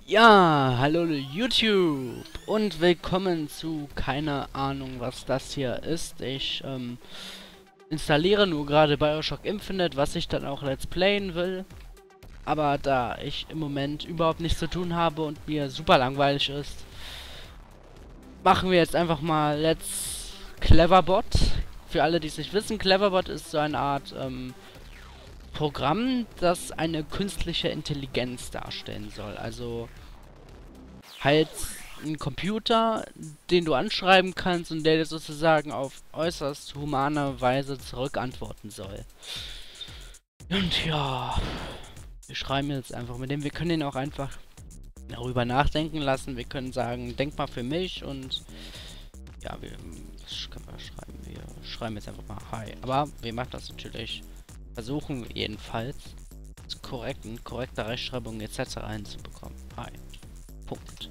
Ja, hallo YouTube und willkommen zu keine Ahnung, was das hier ist. Ich installiere nur gerade BioShock Infinite, was ich dann auch Let's Playen will. Aber da ich im Moment überhaupt nichts zu tun habe und mir super langweilig ist, machen wir jetzt einfach mal Let's Cleverbot. Für alle, die es nicht wissen, Cleverbot ist so eine Art Programm, das eine künstliche Intelligenz darstellen soll. Also halt ein Computer, den du anschreiben kannst und der dir sozusagen auf äußerst humane Weise zurückantworten soll. Und ja, wir schreiben jetzt einfach mit dem. Wir können ihn auch einfach darüber nachdenken lassen. Wir können sagen, denk mal für mich und ja, was können wir schreiben? Wir schreiben jetzt einfach mal Hi. Aber wir machen das natürlich, versuchen jedenfalls korrekte Rechtschreibung etc. hinzubekommen. Hi. Punkt.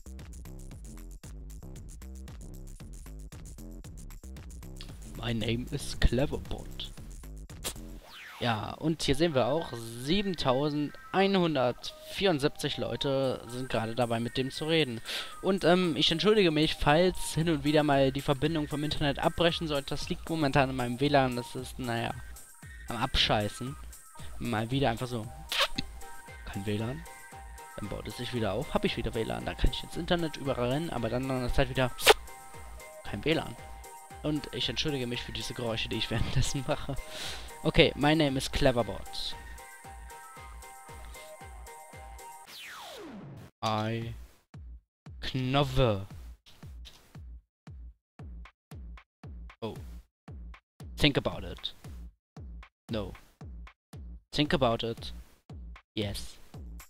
My name is Cleverbot. Ja, und hier sehen wir auch, 7174 Leute sind gerade dabei, mit dem zu reden. Und ich entschuldige mich, falls hin und wieder mal die Verbindung vom Internet abbrechen sollte. Das liegt momentan in meinem WLAN, das ist, naja, am Abscheißen. Mal wieder einfach so, kein WLAN. Dann baut es sich wieder auf, habe ich wieder WLAN. Da kann ich ins Internet überall rennen, aber dann nach einer Zeit wieder kein WLAN. Und ich entschuldige mich für diese Geräusche, die ich währenddessen mache. Okay, my name is Cleverbot. I Knove. Oh. Think about it. No. Think about it. Yes.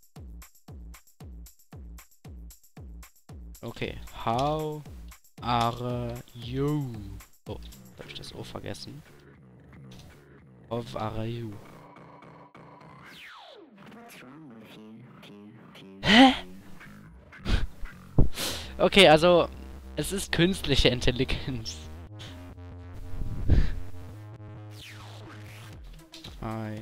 Okay. How are you? Oh, da habe ich das O vergessen. How are you? Hä? Okay, also es ist künstliche Intelligenz. Hi.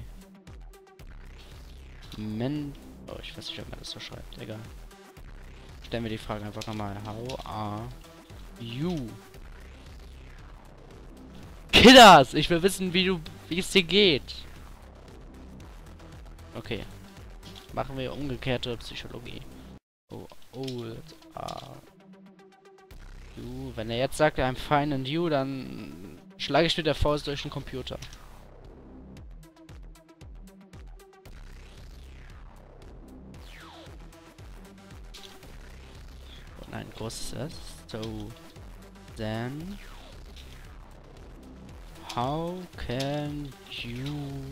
Oh, ich weiß nicht, ob man das so schreibt. Egal. Stellen wir die Frage einfach nochmal. How are you? Killers! Ich will wissen, wie es dir geht. Okay. Machen wir umgekehrte Psychologie. Oh, old are you. Wenn er jetzt sagt, I'm fine and you, dann schlage ich mit der Faust durch den Computer. Oh nein, großes S. So, then how can you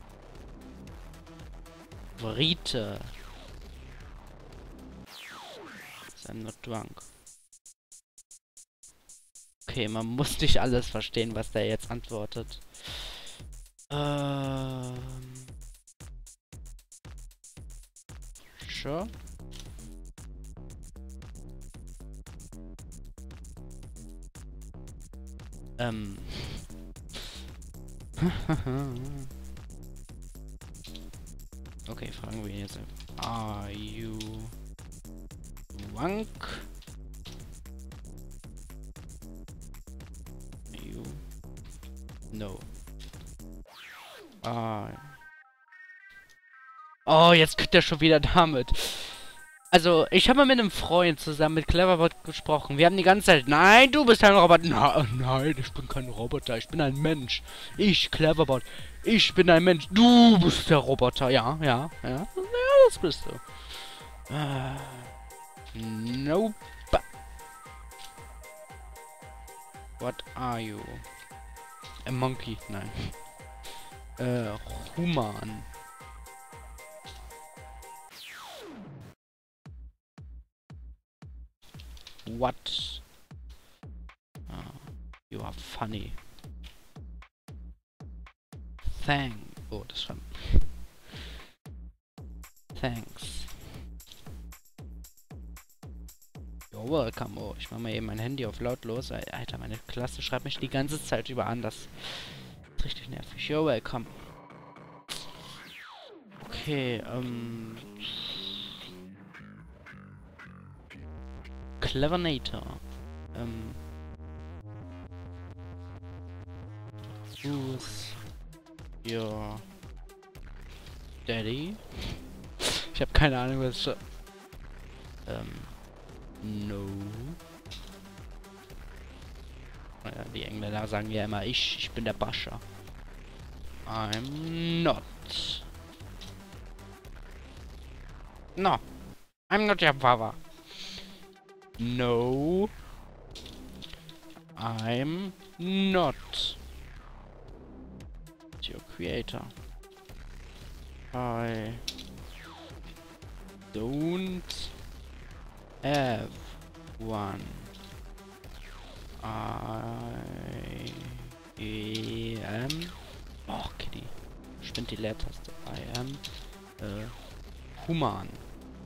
Brite? I'm not drunk. Okay, man muss nicht alles verstehen, was der jetzt antwortet. Sure. Okay, fragen wir jetzt. Are you drunk? Are you? No. Oh, jetzt kriegt er schon wieder damit. Also, ich habe mal mit einem Freund zusammen mit Cleverbot gesprochen. Wir haben die ganze Zeit, nein, du bist ein Roboter. Nein, ich bin kein Roboter, ich bin ein Mensch. Ich, Cleverbot, ich bin ein Mensch. Du bist der Roboter, ja. Ja, das bist du. Nope. What are you? A monkey? Nein. Human. What? You are funny. Oh, das war... Thanks. You're welcome. Oh, ich mach mal eben mein Handy auf lautlos. Alter, meine Klasse schreibt mich die ganze Zeit über an. Das ist richtig nervig. You're welcome. Okay, Clevernator. Who's your daddy? Ich habe keine Ahnung, was schon. No. Ja, die Engländer sagen ja immer, ich bin der Bascher. I'm not. No. I'm not your father. No. I'm not your creator. I don't have one. I am... Oh, Kitty. Spinnt die Leertaste. I am human.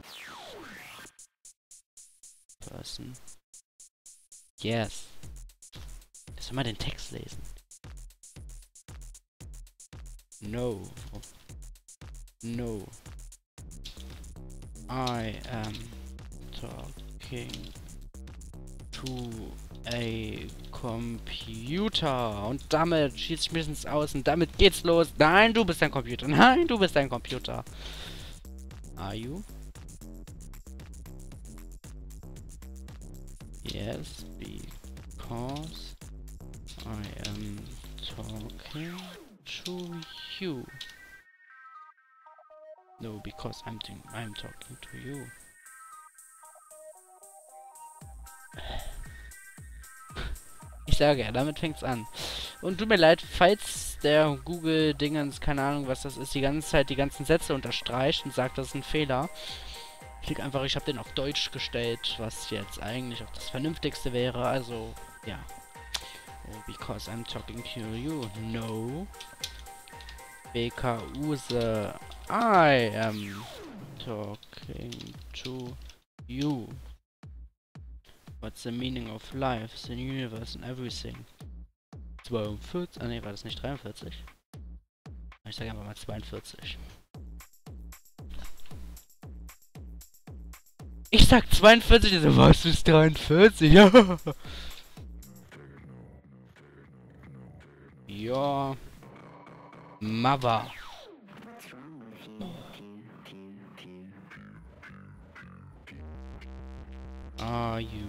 Person. Yes. Soll mal den Text lesen. No. No. I am talking to a computer. Und damit schießt ich mich ins Aus und damit geht's los. Nein, du bist ein Computer. Nein, du bist ein Computer. Are you? Yes, because I am talking to you. No, because I'm talking to you. Ich sage ja, damit fängt's an. Und tut mir leid, falls der Google-Dingens, keine Ahnung was das ist, die ganze Zeit die ganzen Sätze unterstreicht und sagt, das ist ein Fehler. Klick einfach, ich habe den auf Deutsch gestellt, was jetzt eigentlich auch das Vernünftigste wäre. Also, ja. Oh, because I'm talking to you. No. Because I am talking to you. What's the meaning of life, the universe and everything? 42. Ah ne, war das nicht 43? Ich sage einfach mal 42. Ich sag 42, also was ist 43? Ja. Ja. Mother. Are you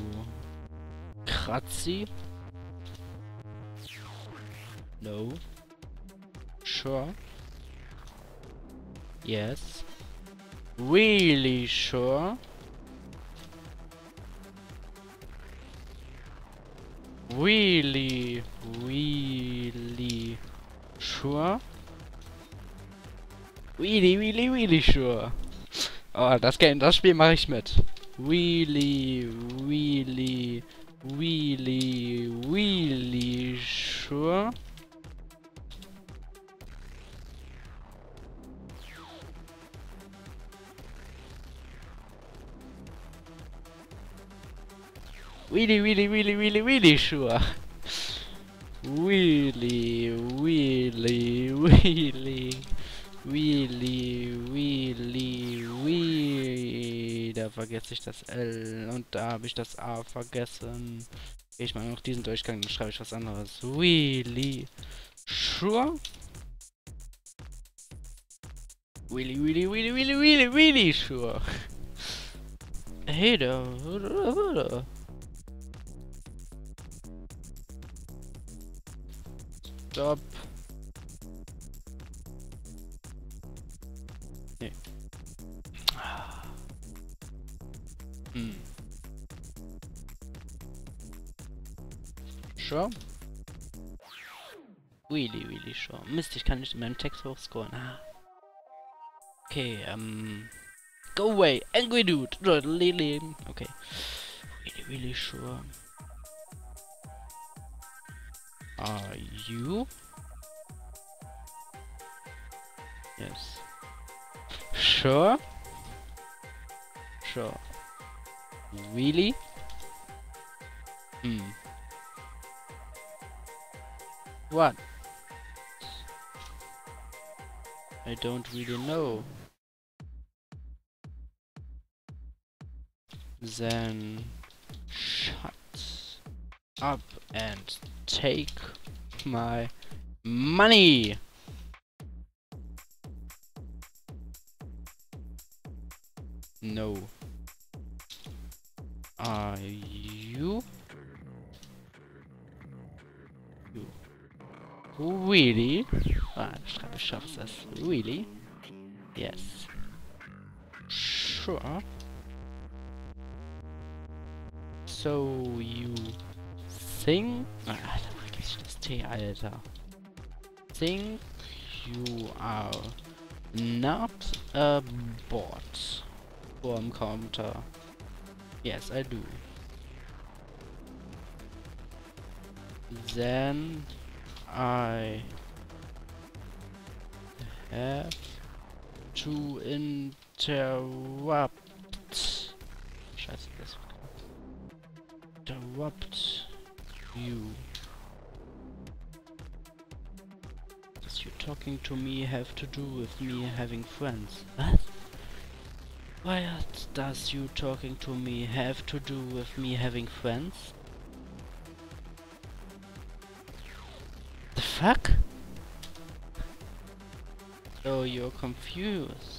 Kratzi? No. Sure. Yes. Really sure. Really sure. Really sure. Oh, das Spiel mache ich mit. Really sure. Really sure. Da vergesse ich das L und da habe ich das A vergessen. Gehe ich mal noch diesen Durchgang, dann schreibe ich was anderes. Really sure. Really sure. Hey da. Stop. Nee. Sure. Really sure. Mist, ich kann nicht in meinem Text hochscrollen. Ah. Okay, go away, angry dude. Okay. Really sure. Are you? Yes. Sure? Sure. Really? What? I don't really know. Then Shut up and take my money. No. Are you? You. Really? Ah, ich schaff's das. Really? Yes. Sure. So you think... Ah, da vergesse ich das T, Alter. Think you are not a bot from counter. Yes, I do. Then I have to interrupt. Scheiße, das interrupt you. Does you talking to me have to do with me having friends? What? What does you talking to me have to do with me having friends? The fuck? Oh, you're confused.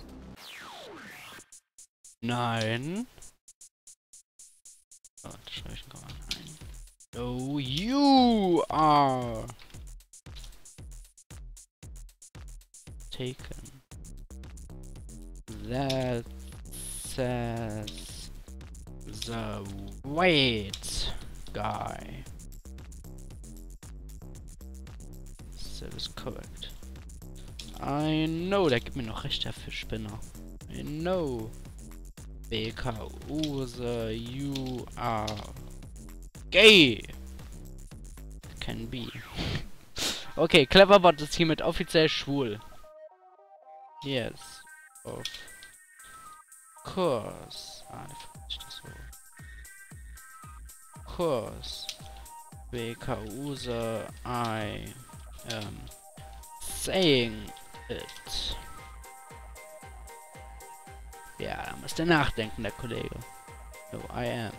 Nein. Oh, das schreibe ich noch ein. Oh, you are taken. That says the white guy. That is correct. I know, der gibt mir noch recht, der Fischspinner. I know. Because you are gay. Can be. Okay, Cleverbot ist hiermit offiziell schwul. Yes. Of course. Ah, da verstehe ich das so. Of course. Because I am saying it. Ja, da müsst ihr nachdenken, der Kollege. No, I am.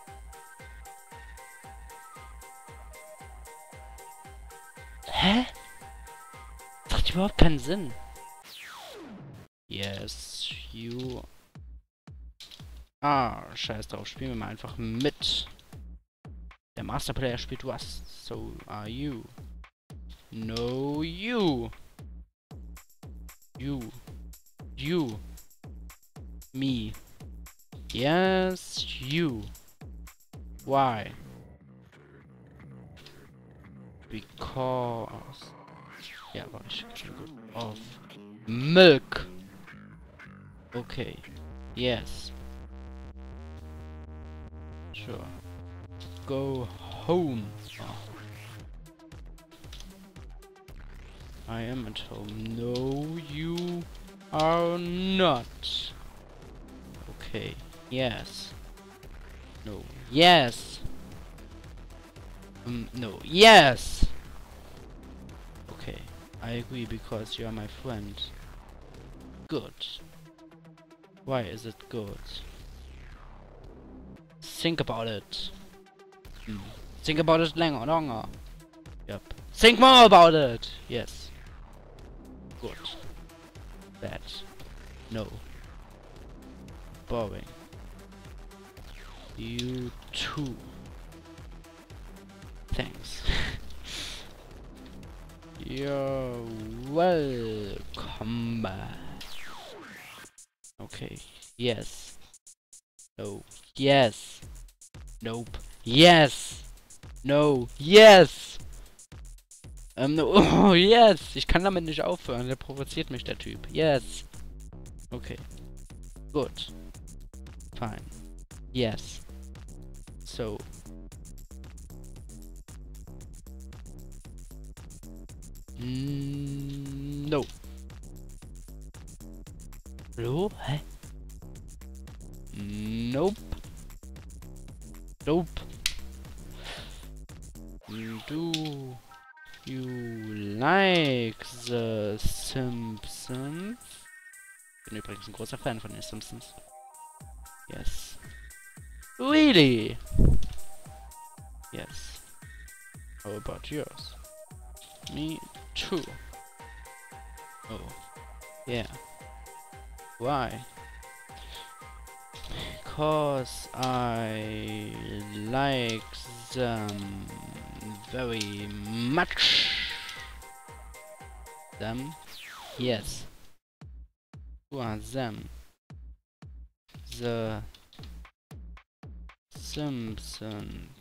Hä? Das macht überhaupt keinen Sinn. Yes, you are. Scheiß drauf, spielen wir mal einfach mit. Der Masterplayer spielt Rust. So are you. No, you. You. Me. Yes, you. Why? Because. Ja, war ich schon gut. Of milk. Okay. Yes. Sure. Go home. Oh. I am at home. No, you are not. Okay. Yes. No. Yes. No. Yes. Okay. I agree because you are my friend. Good. Why is it good? Think about it. Think about it longer. Yep. Think more about it. Yes. Good. Bad. No. Boring. You too. Thanks. You're welcome. Okay. Yes. No. Yes. Nope. Yes. No. Yes. No. Oh, yes. Ich kann damit nicht aufhören. Der provoziert mich, der Typ. Yes. Okay. Good. Fine. Yes. So. No. Hallo? Hä? Nope. Nope. Do you like the Simpsons? Ich bin übrigens ein großer Fan von den Simpsons. Yes. Really? about yours? Me too. Oh, yeah. Why? Because I like them very much. Them? Yes. Who are them? The Simpsons.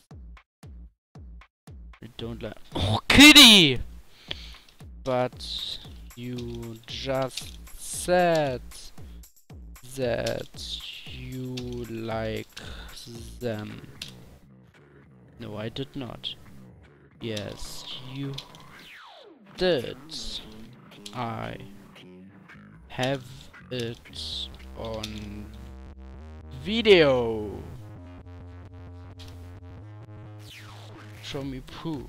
I don't like. Oh, Kitty! But you just said that you like them. No, I did not. Yes, you did. I have it on video. Show me proof.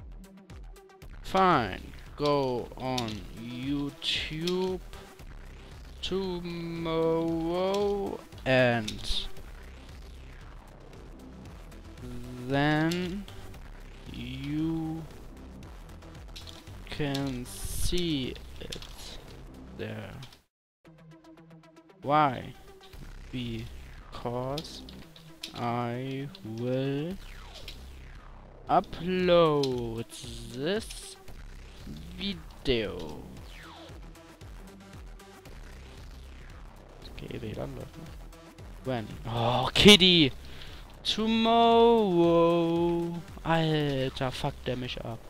Fine. Go on YouTube tomorrow and then you can see it there. Why? Because I will upload this video. Okay, WLAN läuft, ne? When? Oh, Kitty! Tomorrow! Alter, fuckt der mich ab.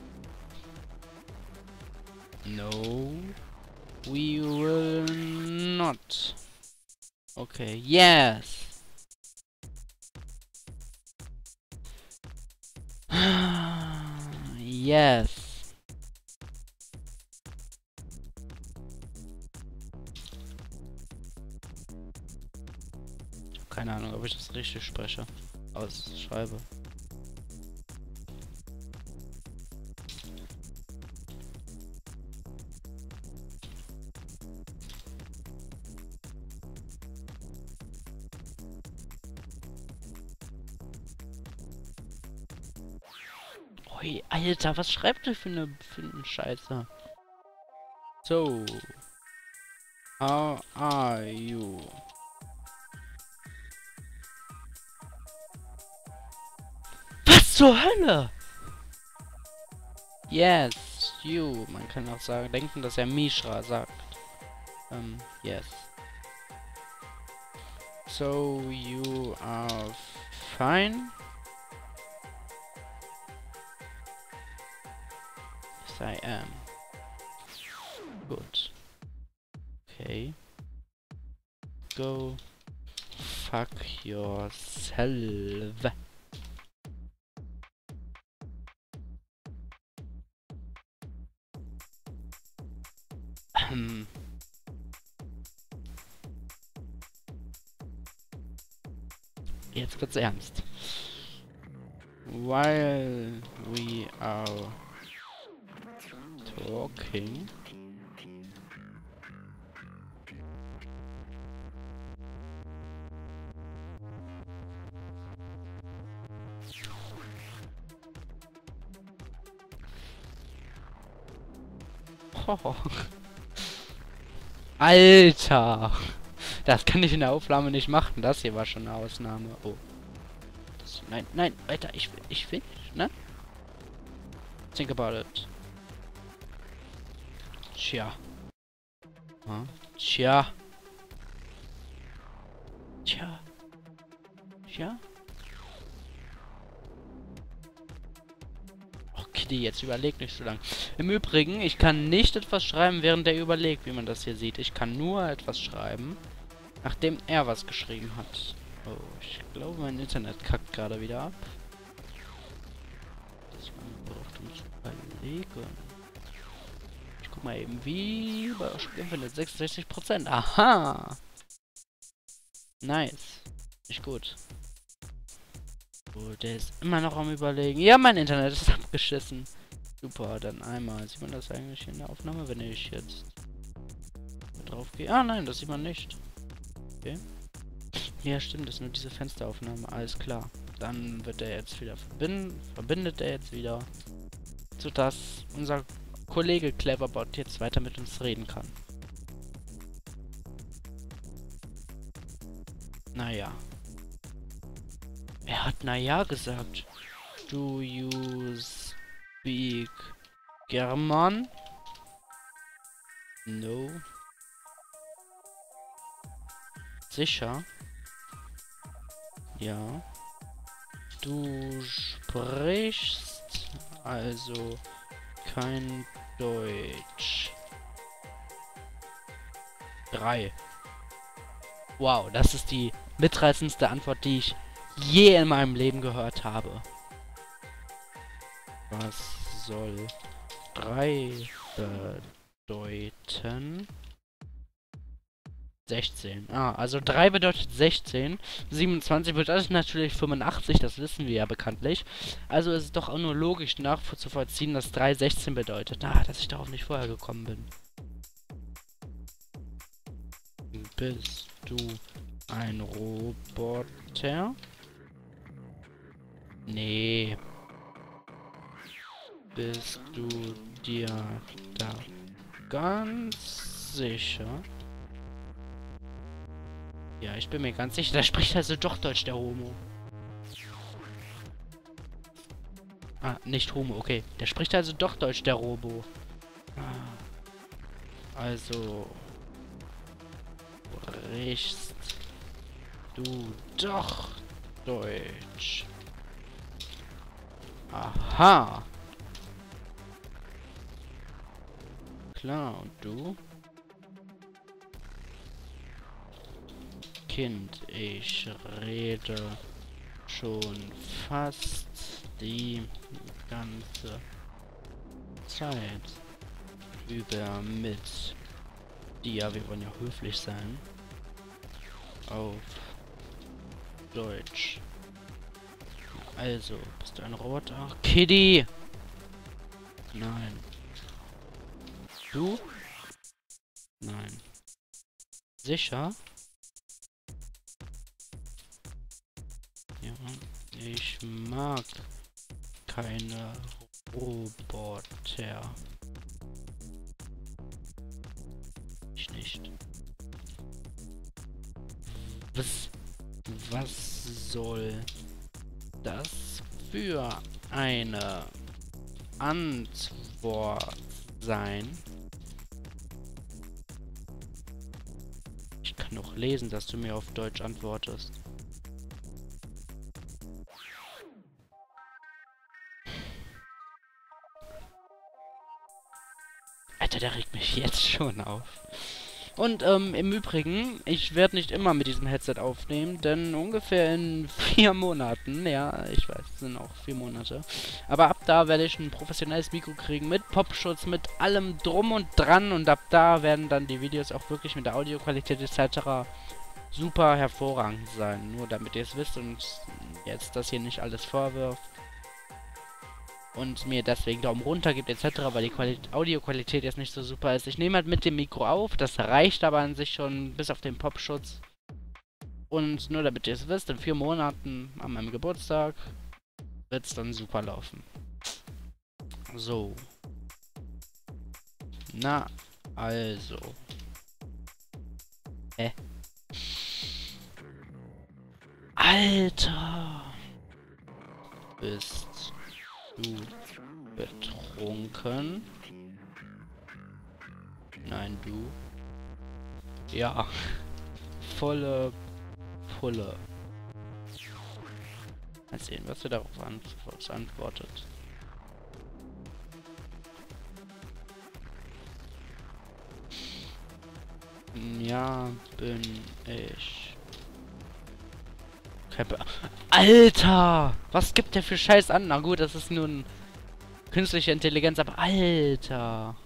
No, we will not. Okay, yes! Yes! Keine Ahnung, ob ich das richtig spreche. Ausschreibe. Ui, Alter, was schreibt ihr für eine Scheiße? So. How are you? Was zur Hölle? Yes, you. Man kann auch sagen, denken, dass er Mishra sagt. Yes. So, you are fine? Yes, I am. Good. Okay. Go fuck yourself. Jetzt wird's ernst. While we are talking. Oh. Alter! Das kann ich in der Aufnahme nicht machen. Das hier war schon eine Ausnahme. Oh. Das, nein, nein, weiter. Ich will nicht, ne? Think about it. Tja. Hm? Tja. Tja. Tja. Okay, jetzt überlegt nicht so lang. Im Übrigen, ich kann nicht etwas schreiben, während er überlegt, wie man das hier sieht. Ich kann nur etwas schreiben, nachdem er was geschrieben hat. Oh, ich glaube, mein Internet kackt gerade wieder ab. Das man braucht, um zu überlegen. Ich guck mal eben, wie bei euch findet 66%. Aha! Nice. Nicht gut. Oh, der ist immer noch am Überlegen. Ja, mein Internet ist abgeschissen. Super, dann einmal. Sieht man das eigentlich in der Aufnahme, wenn ich jetzt drauf gehe? Ah, nein, das sieht man nicht. Okay. Ja, stimmt, das ist nur diese Fensteraufnahme. Alles klar. Dann wird er jetzt wieder verbindet er jetzt wieder. sodass unser Kollege Cleverbot jetzt weiter mit uns reden kann. Naja. Er hat naja gesagt. Do you speak German? No. Sicher? Ja. Du sprichst also kein Deutsch. 3. Wow, das ist die mitreißendste Antwort, die ich je in meinem Leben gehört habe. Was soll 3 bedeuten? 16. Ah, also 3 bedeutet 16. 27 bedeutet natürlich 85, das wissen wir ja bekanntlich. Also ist es doch auch nur logisch nachzuvollziehen, dass 3 16 bedeutet. Ah, dass ich darauf nicht vorher gekommen bin. Bist du ein Roboter? Nee. Bist du dir da ganz sicher? Ja, ich bin mir ganz sicher. Da spricht also doch Deutsch, der Homo. Ah, nicht Homo, okay. Der spricht also doch Deutsch, der Robo. Ah, also... Sprichst du doch Deutsch? Aha. Klar, und du? Kind, ich rede schon fast die ganze Zeit über mit dir. Wir wollen ja höflich sein. Auf Deutsch. Also, bist du ein Roboter? Kitty! Nein. Du? Nein. Sicher? Ja, ich mag keine Roboter. Ich nicht. Was soll das für eine Antwort sein? Ich kann doch lesen, dass du mir auf Deutsch antwortest. Alter, der regt mich jetzt schon auf. Und im Übrigen, ich werde nicht immer mit diesem Headset aufnehmen, denn ungefähr in 4 Monaten, ja, ich weiß, es sind auch 4 Monate, aber ab da werde ich ein professionelles Mikro kriegen mit Popschutz, mit allem drum und dran, und ab da werden dann die Videos auch wirklich mit der Audioqualität etc. super hervorragend sein. Nur damit ihr es wisst und jetzt das hier nicht alles vorwirft und mir deswegen Daumen runter gibt etc., weil die Audioqualität jetzt nicht so super ist. Ich nehme halt mit dem Mikro auf, das reicht aber an sich schon bis auf den Popschutz. Und nur damit ihr es wisst, in 4 Monaten an meinem Geburtstag wird es dann super laufen. So. Na, also. Alter! Bist du betrunken? Nein, du. Ja. Volle Pulle. Mal sehen, was er darauf antwortet. Ja, bin ich. Alter! Was gibt der für Scheiß an? Na gut, das ist nur ein künstliche Intelligenz, aber Alter!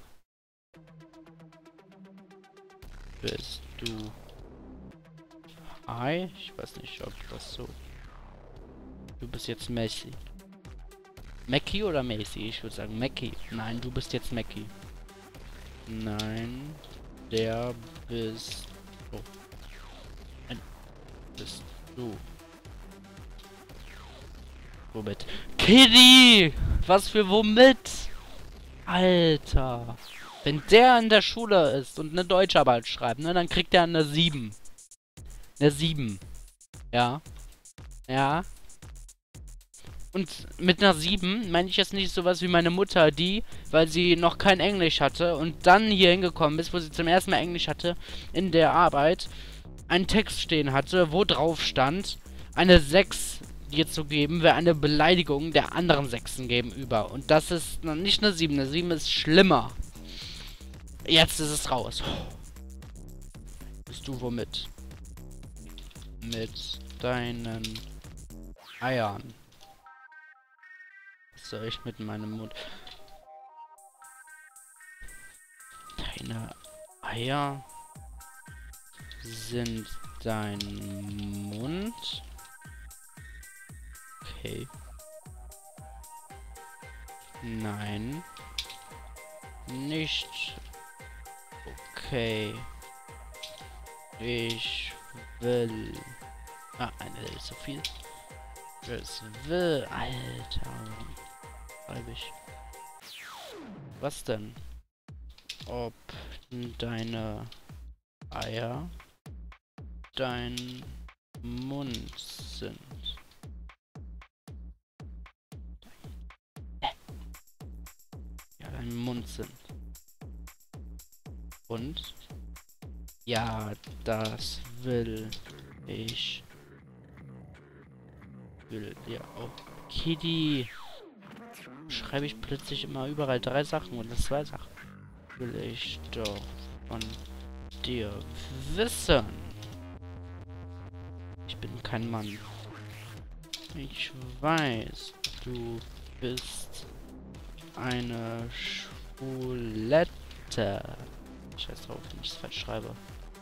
Bist du... Ich weiß nicht, ob das so... Du bist jetzt Messi. Mackie oder Macy? Ich würde sagen Mackie. Nein, du bist jetzt Mackie. Nein, der bist... Oh. Nein, bist du. Womit? Kitty! Was für womit? Alter. Wenn der in der Schule ist und eine Deutscharbeit schreibt, ne, dann kriegt er eine 7. Eine 7. Ja. Ja. Und mit einer 7 meine ich jetzt nicht sowas wie meine Mutter, die, weil sie noch kein Englisch hatte und dann hier hingekommen ist, wo sie zum ersten Mal Englisch hatte, in der Arbeit, einen Text stehen hatte, wo drauf stand, eine 6 dir zu geben, wäre eine Beleidigung der anderen Sechsen gegenüber. Und das ist noch nicht eine 7. Eine 7 ist schlimmer. Jetzt ist es raus. Bist du womit? Mit deinen Eiern. Was soll ich mit meinem Mund? Deine Eier sind dein Mund. Okay. Nein. Nicht. Okay. Ich will. Ah, eine ist so viel. Es will. Alter. Schreibe ich. Was denn? Ob deine Eier dein Mund sind. Ja, dein Mund sind. Und? Ja, das will ich. Will ja auch. Kitty. Schreibe ich plötzlich immer überall 3 Sachen oder 2 Sachen. Will ich doch von dir wissen. Ich bin kein Mann. Ich weiß, du bist eine Schwulette. Scheiß drauf, wenn ich es falsch schreibe.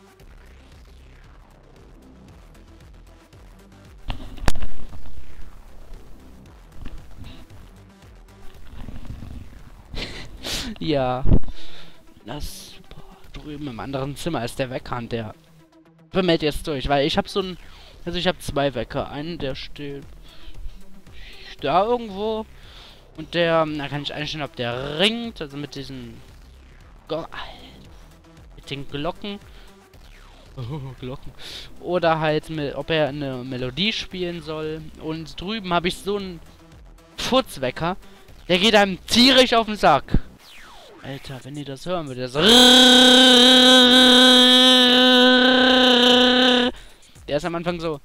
Ja. Das super. Drüben im anderen Zimmer ist der Wecker und der bimmelt jetzt durch, weil ich habe so ein. Also ich habe 2 Wecker. Einen, der steht da irgendwo. Und der, da kann ich einstellen, ob der ringt, also mit diesen mit den Glocken. Glocken. Oder halt, ob er eine Melodie spielen soll. Und drüben habe ich so einen Furzwecker. Der geht einem tierisch auf den Sack. Alter, wenn ihr das hören würdet, das der ist am Anfang so.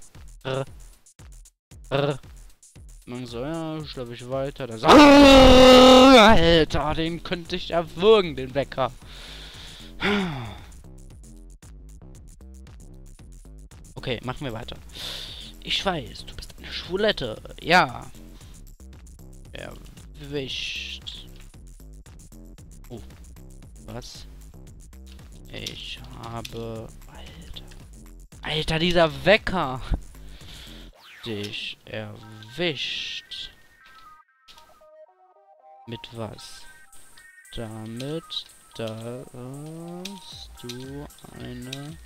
Man so, ja, schlafe ich weiter. Das Alter, den könnte ich erwürgen, den Wecker. Okay, machen wir weiter. Ich weiß, du bist eine Schwulette. Ja. Erwischt. Oh. Was? Ich habe... Alter, dieser Wecker. Dich erwischt. Mit was? Damit, dass du eine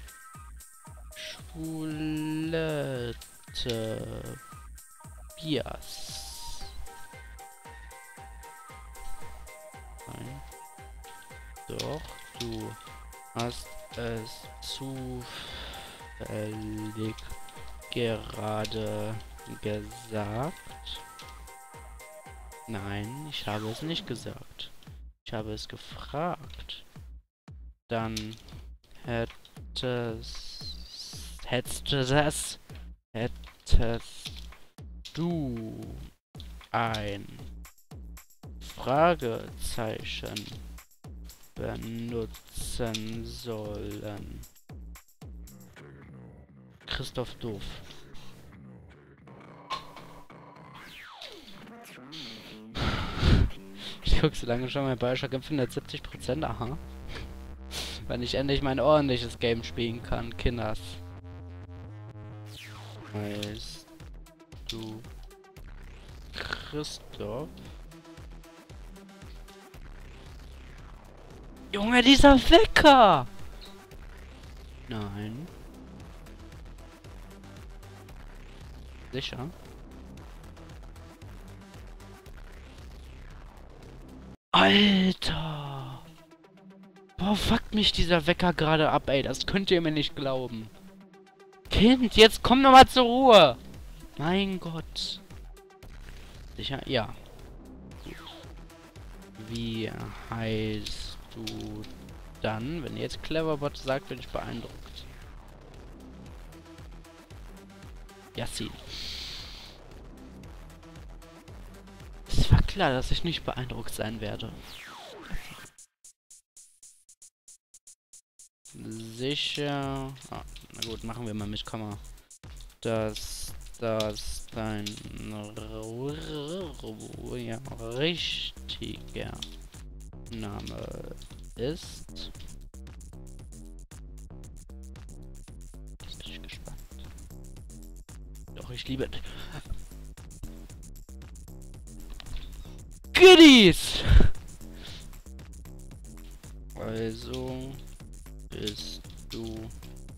Schwulette bist. Nein. Doch, du hast es zufällig gerade gesagt. Nein, ich habe es nicht gesagt. Ich habe es gefragt. Dann hättest du ein Fragezeichen benutzen sollen. Christoph Doof. Ich guck so lange schon, mein Bioshock empfindet 70%, aha. Wenn ich endlich mein ordentliches Game spielen kann, Kinders. Weißt du, Christoph? Junge, dieser Wecker! Nein. Sicher? Alter! Oh, fuckt mich dieser Wecker gerade ab, ey. Das könnt ihr mir nicht glauben. Kind, jetzt komm doch mal zur Ruhe. Mein Gott. Sicher? Ja. Gut. Wie heißt du dann? Wenn jetzt Cleverbot sagt, bin ich beeindruckt. Yassin. Es war klar, dass ich nicht beeindruckt sein werde. Sicher. Ah, na gut, machen wir mal mit Komma. Dass das dein richtiger Name ist. Jetzt bin ich gespannt. Doch, ich liebe dich. Goodies! Also bist du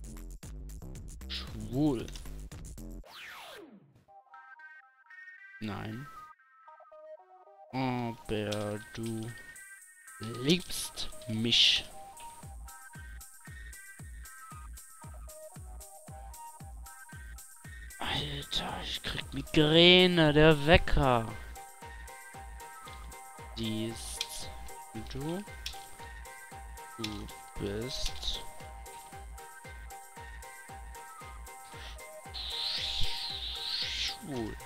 schwul? Nein. Aber du liebst mich. Alter, ich krieg Migräne, der Wecker. Siehst du? Du bist schwul.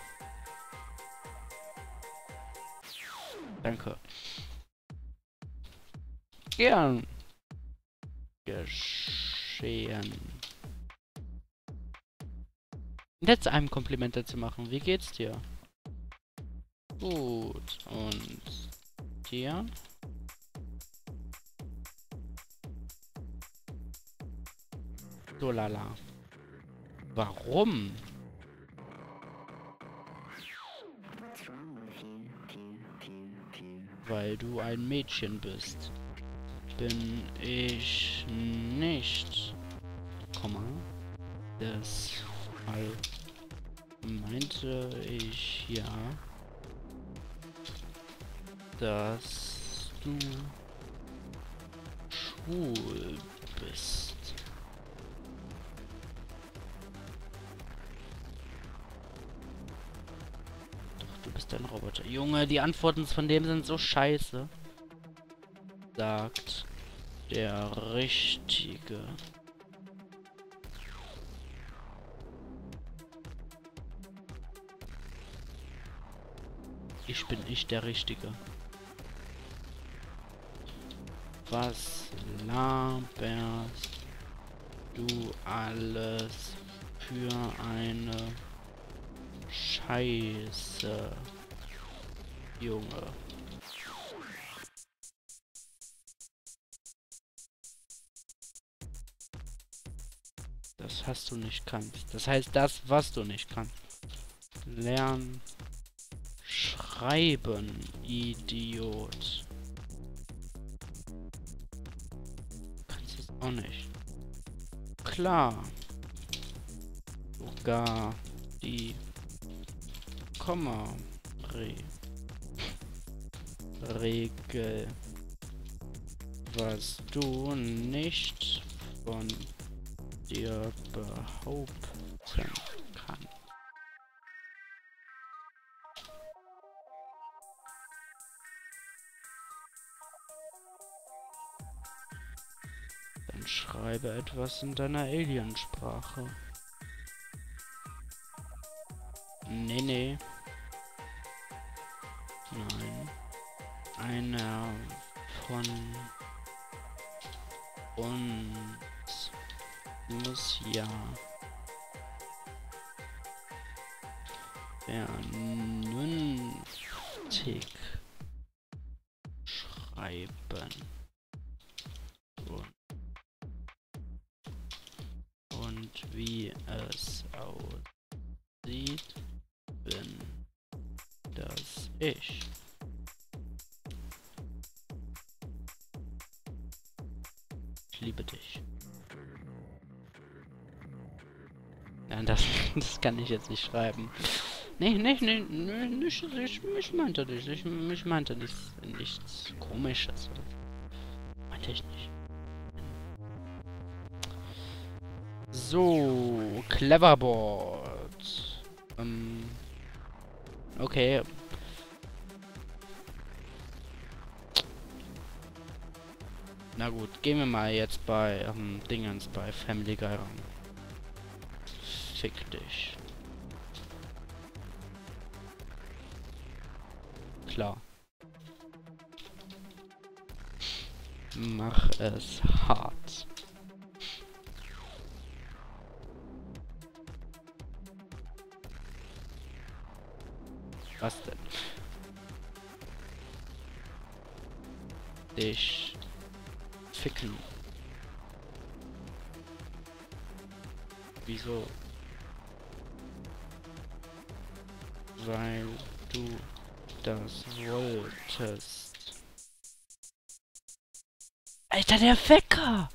Danke. Gern geschehen. Jetzt einem Kompliment dazu machen. Wie geht's dir? Gut. Und dir? So lala. Warum? Weil du ein Mädchen bist. Bin ich nicht. Komma. Deshalb meinte ich ja, dass du schwul bist. Doch, du bist ein Roboter. Junge, die Antworten von dem sind so scheiße. Sagt der Richtige. Ich bin nicht der Richtige. Was laberst du alles für eine Scheiße, Junge? Das hast du nicht kannst. Das heißt das, was du nicht kannst. Lern schreiben, Idiot. Kannst es auch nicht. Klar. Sogar die Regel. Was du nicht von dir behaupten kannst. Dann schreibe etwas in deiner Aliensprache. Nee, nee. Nein. Einer von uns muss ja vernünftig schreiben. Und wie es aussieht, bin das ich. Ich liebe dich. Ja, das kann ich jetzt nicht schreiben. Nee, nicht, ich meinte nichts Komisches. Meinte ich nicht. So, Cleverboard. Okay. Na gut, gehen wir mal jetzt bei Dingens bei Family Guy ran. Fick dich. Klar. Mach es hart. Was denn? Dich ficken. Wieso? Weil du das wolltest. Alter, der Wecker!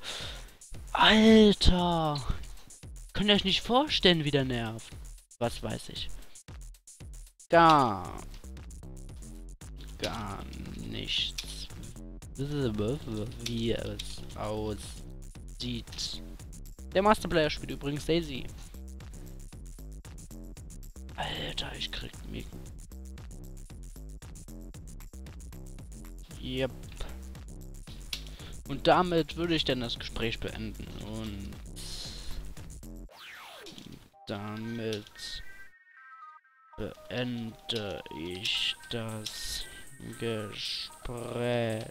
Alter! Könnt ihr euch nicht vorstellen, wie der nervt. Was weiß ich. Gar nichts. Wie es aussieht. Der Masterplayer spielt übrigens Daisy. Alter, ich krieg mich. Yep. Und damit würde ich dann das Gespräch beenden. Und damit beende ich das Gespräch.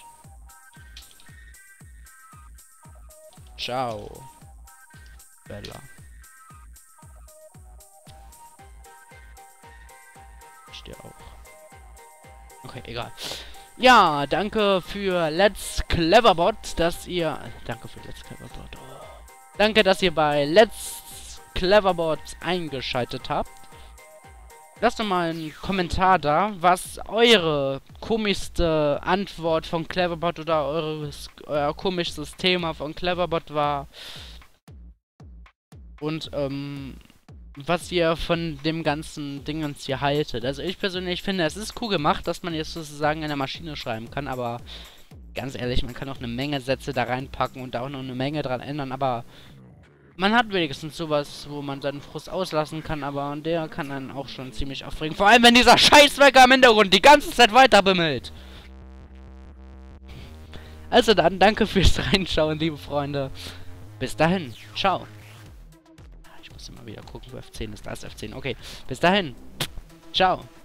Ciao, Bella. Ich dir auch. Okay, egal. Ja, danke für Let's Cleverbot, dass ihr... Danke für Let's Cleverbot. Oh. Danke, dass ihr bei Let's Cleverbot eingeschaltet habt. Lasst doch mal einen Kommentar da, was eure komischste Antwort von Cleverbot oder euer komischstes Thema von Cleverbot war. Und, was ihr von dem ganzen Dingens hier haltet. Also ich persönlich finde, es ist cool gemacht, dass man jetzt sozusagen in der Maschine schreiben kann, aber ganz ehrlich, man kann auch eine Menge Sätze da reinpacken und da auch noch eine Menge dran ändern, aber man hat wenigstens sowas, wo man seinen Frust auslassen kann, aber der kann dann auch schon ziemlich aufregen. Vor allem, wenn dieser Scheißwecker im Hintergrund die ganze Zeit weiter bimmelt. Also dann, danke fürs Reinschauen, liebe Freunde. Bis dahin, ciao. Ich muss immer wieder gucken, wo F10 ist. Da ist F10. Okay, bis dahin. Ciao.